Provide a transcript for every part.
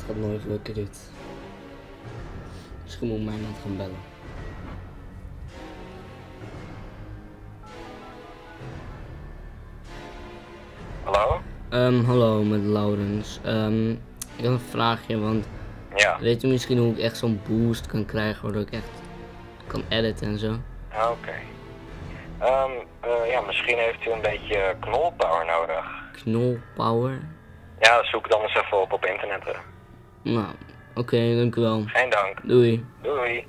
gaat nooit lukken dit. Misschien moet mij iemand gaan bellen. Hallo? Hallo met Laurens. Ik had een vraagje, want Ja. weet je misschien hoe ik echt zo'n boost kan krijgen waardoor ik echt kan editen en zo? Oké. Ja, misschien heeft u een beetje knolpower nodig. Knolpower? Ja, zoek dan eens even op internet. Hè. Nou, oké, dankjewel. Geen dank. Doei. Doei.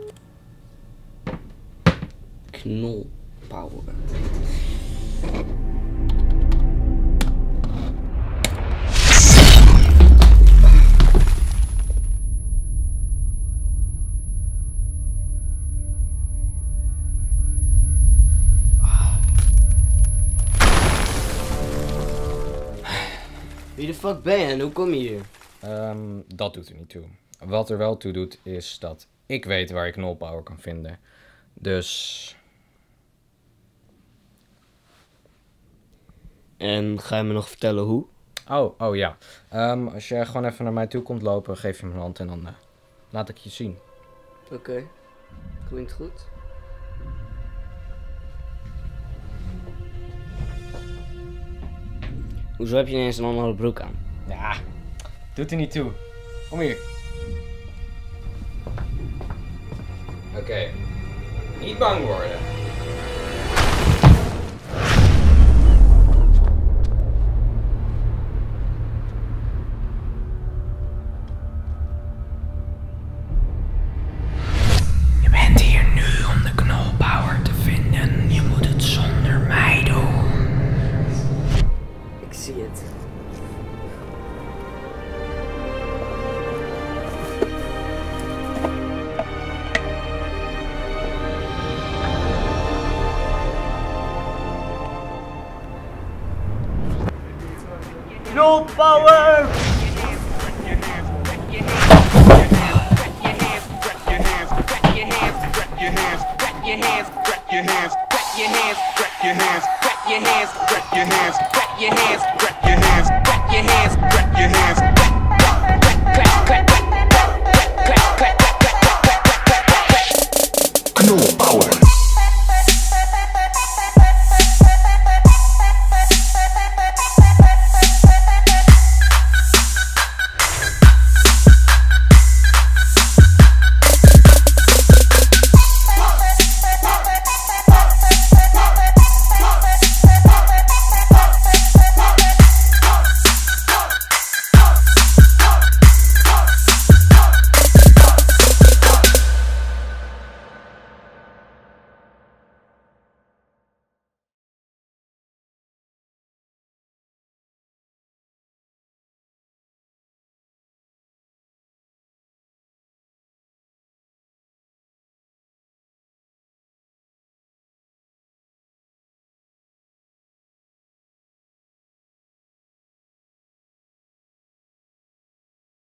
Knolpower. Wie de fuck ben je en hoe kom je hier? Dat doet er niet toe. Wat er wel toe doet, is dat ik weet waar ik knolpower kan vinden. Dus... En ga je me nog vertellen hoe? Oh ja. Als je gewoon even naar mij toe komt lopen, geef je me een hand en dan laat ik je zien. Oké, klinkt goed. Hoezo heb je ineens een andere broek aan? Ja, doet er niet toe. Kom hier. Oké. Niet bang worden. Je bent hier nu om de knolpower te vinden. Je moet het zonder mij doen. Ik zie het. No power! Your hands,